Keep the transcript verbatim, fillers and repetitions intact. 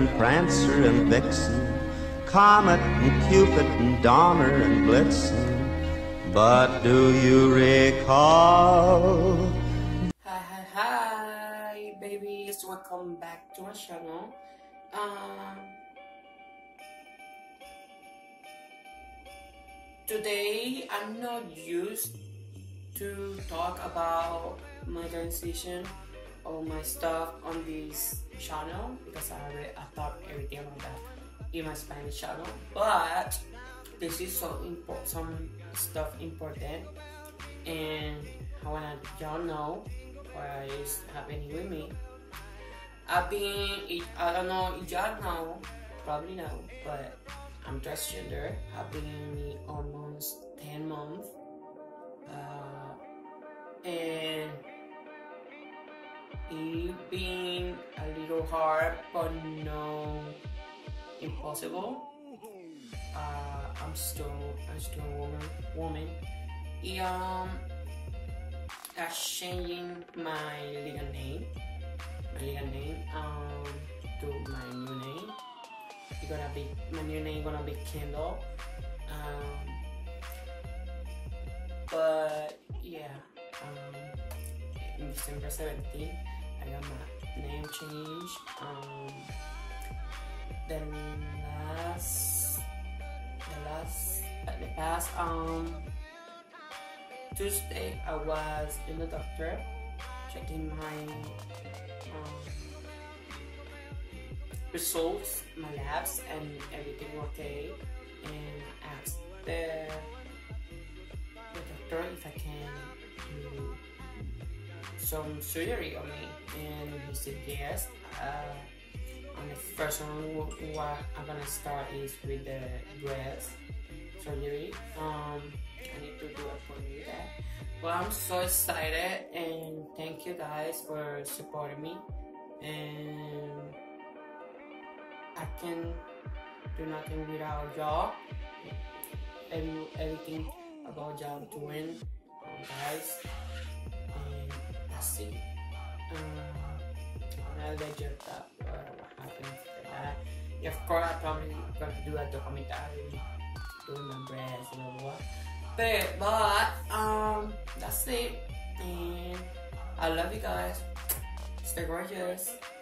and Prancer and Vixen, Comet and Cupid and Donner and Blitzen. But do you recall? Hi, hi, hi, babies! Welcome back to my channel. Um, today I'm not used to talk about my transition or my stuff on this channel because I already I thought everything about that in my Spanish channel. But this is so important, some stuff important, and I wanna y'all know what is happening with me. I've been, I don't know if y'all know, probably know, but I'm transgender. I've been almost ten months, uh, and it's been a little hard, but no impossible. Uh, I'm still, I'm still a woman. Woman. Um, I'm changing my legal name, my legal name, um, to my new name. It's gonna be my new name. Gonna be Kendall. Um, but yeah, um, in December seventeenth, I got my name changed. Um, then last, the last, the past, um. Tuesday, I was in the doctor checking my um, results, my labs, and everything okay. And I asked the, the doctor if I can do some surgery on me, and he said yes. Uh, and the first one what I'm gonna start is with the breast surgery. Um, I need to do a point with that. Well, I'm so excited, and thank you guys for supporting me. And I can do nothing without y'all. Every, everything about y'all doing, um, guys. And that's it. Um, I'll let you talk about what happened to that. Yeah, of course, I'm probably gonna do a documentary doing my breasts and all that. But, but, um, that's it, and I love you guys. Stay gorgeous.